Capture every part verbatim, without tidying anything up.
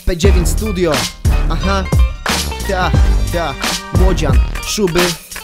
P dziewięć Studio. Aha, ta, ta, Młodzian, Szuby.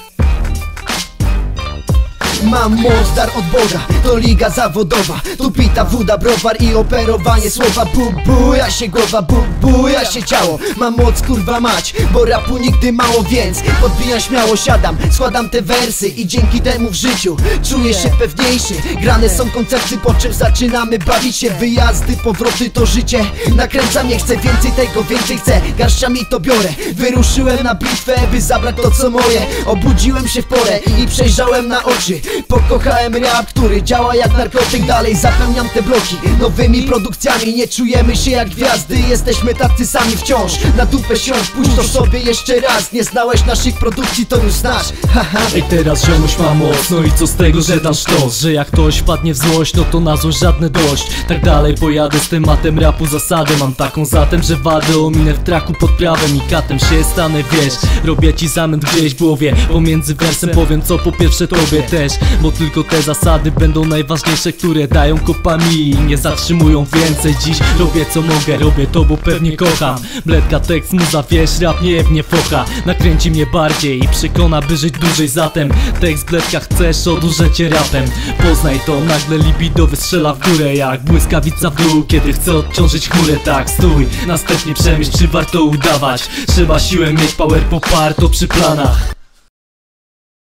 Mam moc, dar od Boga, to liga zawodowa. Tu pita, woda, browar i operowanie słowa. Bu, buja się głowa, bu, buja się ciało. Mam moc, kurwa mać, bo rapu nigdy mało, więc podbijam śmiało, siadam, składam te wersy i dzięki temu w życiu czuję się pewniejszy. Grane są koncerty, po czym zaczynamy bawić się. Wyjazdy, powroty to życie, nakręcam, nie chcę więcej tego, więcej chcę, garściami to biorę. Wyruszyłem na bitwę, by zabrać to co moje. Obudziłem się w porę i przejrzałem na oczy. Pokochałem rap, który działa jak narkotyk. Dalej zapełniam te bloki nowymi produkcjami. Nie czujemy się jak gwiazdy, jesteśmy tacy sami wciąż. Na dupę siądź, puść to sobie jeszcze raz. Nie znałeś naszych produkcji, to już znasz. Haha. Ej, teraz ziomuś ma moc, no i co z tego, że dasz to? Że jak ktoś wpadnie w złość, no to na złość żadne dość. Tak dalej pojadę z tematem rapu, zasadę mam taką zatem, że wadę ominę w traku pod prawem i katem się stanę, wiesz. Robię ci zamęt gdzieś w głowie, pomiędzy wersem powiem co po pierwsze tobie też. Bo tylko te zasady będą najważniejsze, które dają kopami i nie zatrzymują więcej. Dziś robię co mogę, robię to bo pewnie kocham. Bledka, tekst, muza, wiesz, rap nie jebnie focha. Nakręci mnie bardziej i przekona, by żyć dłużej. Zatem tekst, bledka, chcesz, odurzę cię rapem. Poznaj to, nagle libido wystrzela w górę jak błyskawica w dół, kiedy chcę odciążyć chmurę. Tak, stój, następnie przemyśl, czy warto udawać. Trzeba siłę mieć, power poparto przy planach.